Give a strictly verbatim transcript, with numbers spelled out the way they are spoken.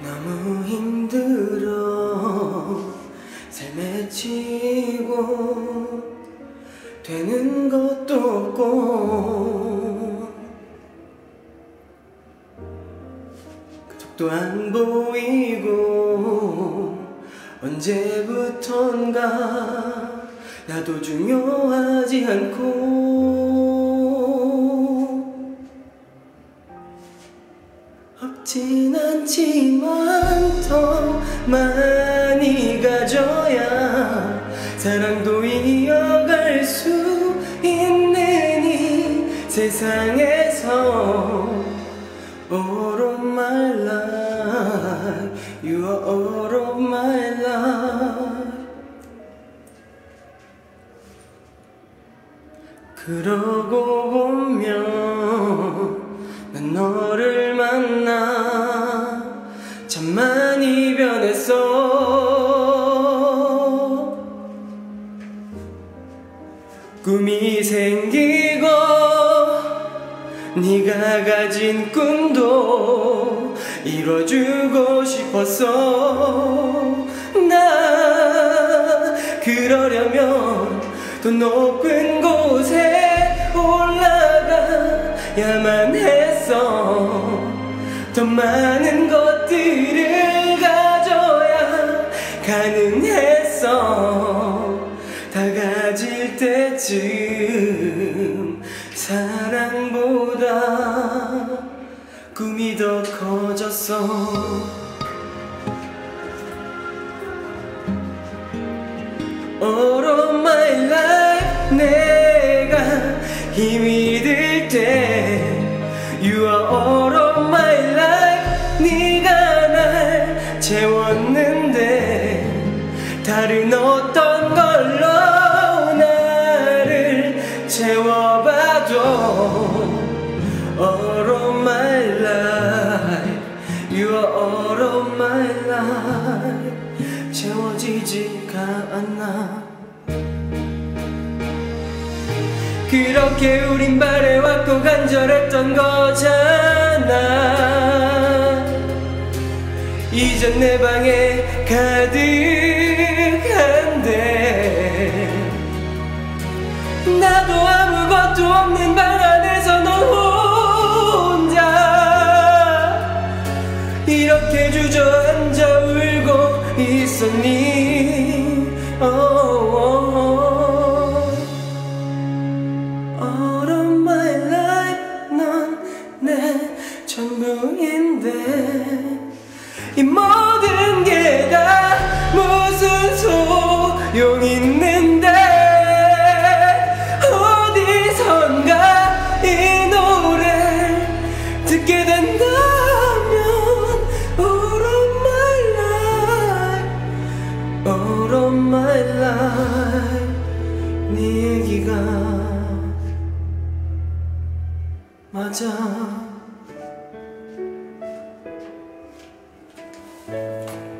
너무 힘들어 삶에 치고 되는 것도 없고 그쪽도 안 보이고 언제부턴가 나도 중요하지 않고 없진 않지만 더 많이 가져야 사랑도 이어갈 수 있는 이 세상에서 All of my life, you are all of my life. 그러고 보면 난 너를 만나 참 많이 변했어. 꿈이 생기고 네가 가진 꿈도 이뤄주고 싶었어. 나 그러려면 더 높은 곳에 올라가야만 했어. 더 많은 것들을 가져야 가능했어. 다 가질 때쯤 사랑보다 꿈이 더 커졌어. All of my life 내가 힘이 들 때 You are all of my life 네가 날 채웠는데 다른 어떤 걸로 나를 채워봐도 All of my life You are all of my life 채워지지가 않아. 그렇게 우린 바래왔고 간절했던 거잖아. 이젠 내 방에 가득한데 나도 아무것도 없는 방 안에서 너 혼자 이렇게 주저앉아 울고 있었니. oh, oh, oh. All of my life 넌 내 전부인데 이 모든 게 다 무슨 소용있는데 어디선가 이 노래를 듣게 된다면 All of my life All of my life 네 얘기가 맞아.